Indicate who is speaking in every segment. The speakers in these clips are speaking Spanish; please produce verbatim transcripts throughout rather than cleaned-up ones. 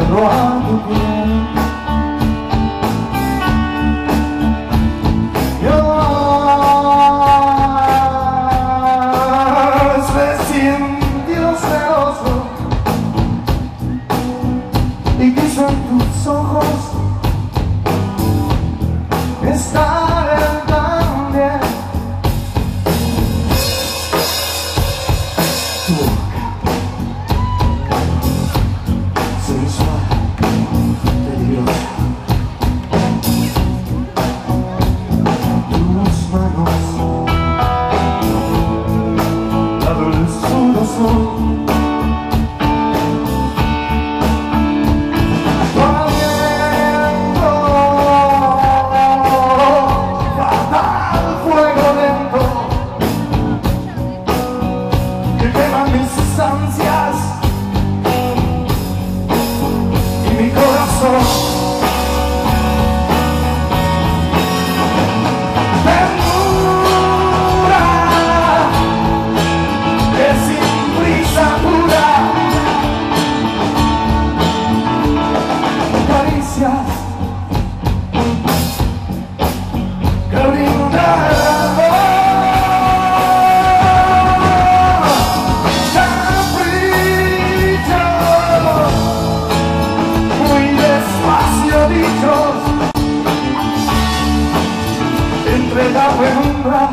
Speaker 1: aferró a tu piel. Dios se sintió celoso y quiso en tus ojos estar él también. Tu boca sensual, peligrosa, tus manos, la dulzura son. Ansias y mi corazón. Ternura que sin prisa pura, caricias que brindan. Entre la penumbra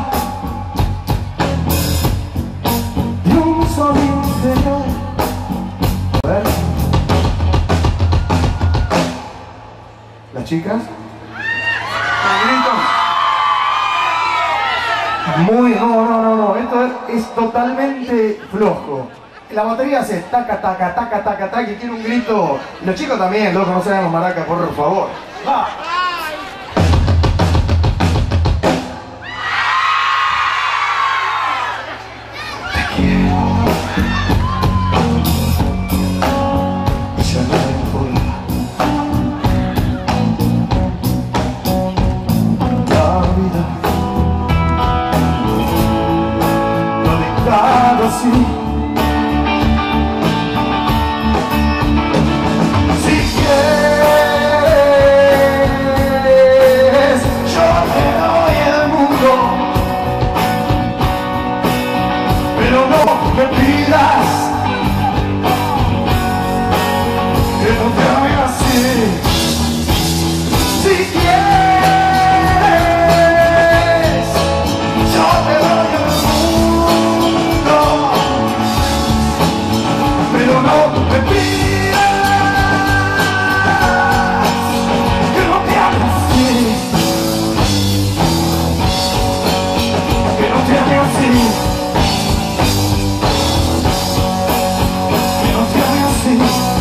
Speaker 1: y un sol interior. A ver. ¿Las chicas? Muy, no, no, no, no, esto es, es totalmente flojo. La batería hace taca, taca, taca, taca, taca, y tiene un grito. Y los chicos también, loco, no se hagan los maracas, por favor. Va. Así. Si quieres, yo te doy el mundo, pero no me pidas que no te ame así. Si quieres, yo te doy el mundo, pero no me pidas que no te ame así, que no te ame así, que no te ame así.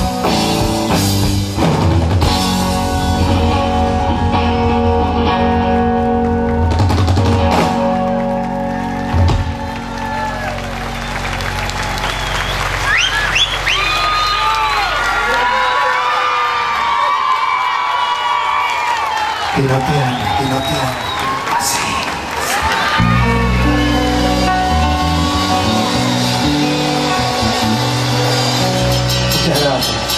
Speaker 1: Que no te ame, que no te ame así. Muchas gracias.